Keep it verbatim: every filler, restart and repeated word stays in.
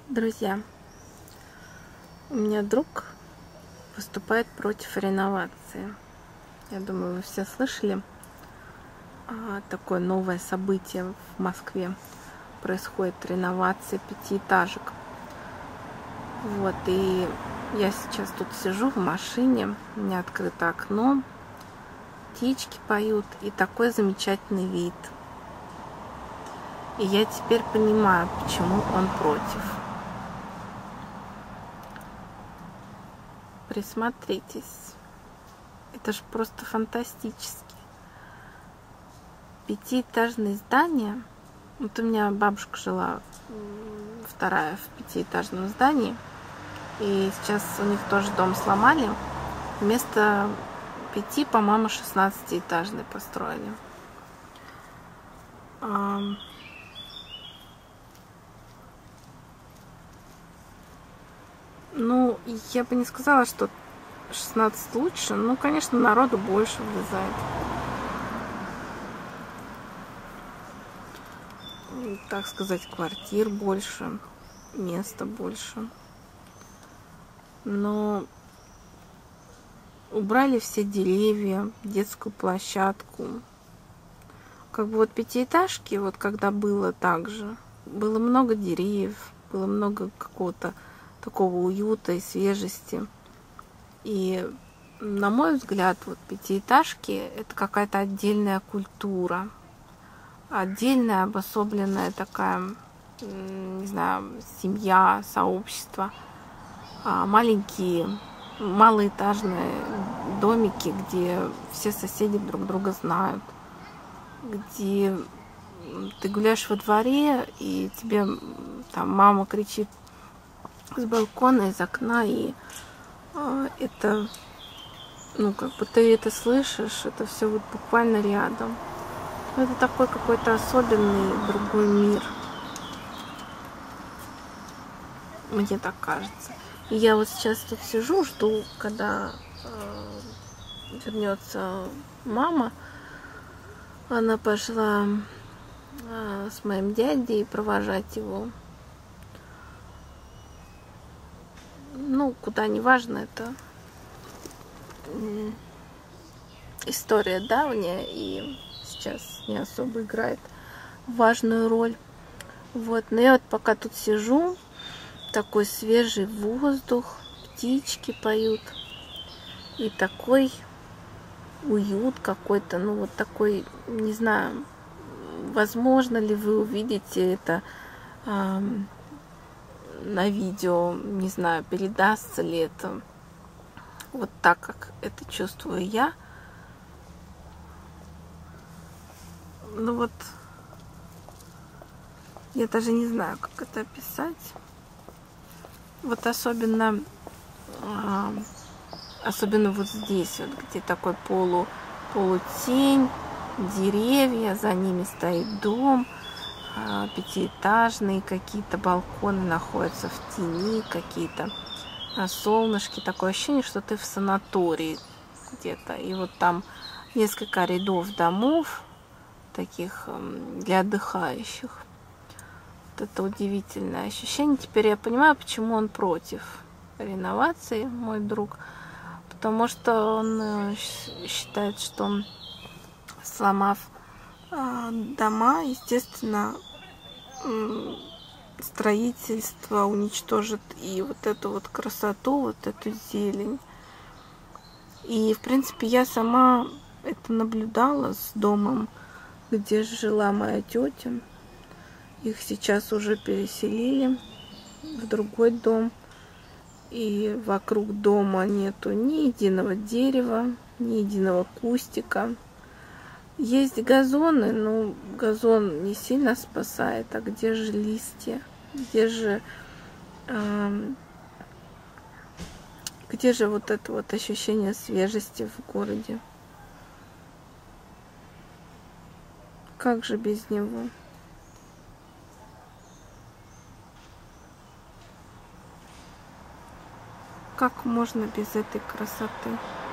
Друзья, у меня друг выступает против реновации. Я думаю, вы все слышали. А, такое новое событие в Москве. Происходит реновация пятиэтажек. Вот, и я сейчас тут сижу в машине, у меня открыто окно, птички поют, и такой замечательный вид. И я теперь понимаю, почему он против. Присмотритесь. Это ж просто фантастически. Пятиэтажные здания. Вот у меня бабушка жила, вторая, в пятиэтажном здании. И сейчас у них тоже дом сломали. Вместо пяти, по-моему, шестнадцатиэтажный построили. Ну, я бы не сказала, что шестнадцать лучше. Ну, конечно, народу больше влезает. Так сказать, квартир больше, места больше. Но убрали все деревья, детскую площадку. Как бы вот пятиэтажки, вот когда было так же, было много деревьев, было много какого-то такого уюта и свежести. И, на мой взгляд, вот пятиэтажки — это какая-то отдельная культура, отдельная обособленная такая, не знаю, семья, сообщество, маленькие малоэтажные домики, где все соседи друг друга знают, где ты гуляешь во дворе, и тебе там мама кричит с балкона, из окна, и а, это, ну, как бы ты это слышишь, это все вот буквально рядом. Это такой какой-то особенный другой мир. Мне так кажется. И я вот сейчас тут сижу, жду, когда э, вернется мама. Она пошла э, с моим дядей провожать его. Ну, куда, не важно, это история давняя и сейчас не особо играет важную роль. Вот, но я вот пока тут сижу, такой свежий воздух, птички поют, и такой уют какой-то, ну вот такой, не знаю, возможно ли вы увидите это э, на видео, не знаю, передастся ли это вот так, как это чувствую я. Ну вот, я даже не знаю, как это описать. Вот особенно, а, особенно вот здесь, вот, где такой полу, полутень, деревья, за ними стоит дом, а, пятиэтажные, какие-то балконы находятся в тени, какие-то а, солнышки. Такое ощущение, что ты в санатории где-то. И вот там несколько рядов домов, таких для отдыхающих. Вот это удивительное ощущение. Теперь я понимаю, почему он против реновации, мой друг. Потому что он считает, что, сломав дома, естественно, строительство уничтожит и вот эту вот красоту, вот эту зелень. И, в принципе, я сама это наблюдала с домом, где жила моя тетя. Их сейчас уже переселили в другой дом. И вокруг дома нету ни единого дерева, ни единого кустика. Есть газоны, но газон не сильно спасает. А где же листья? Где же, э, где же вот это вот ощущение свежести в городе? Как же без него? Как можно без этой красоты?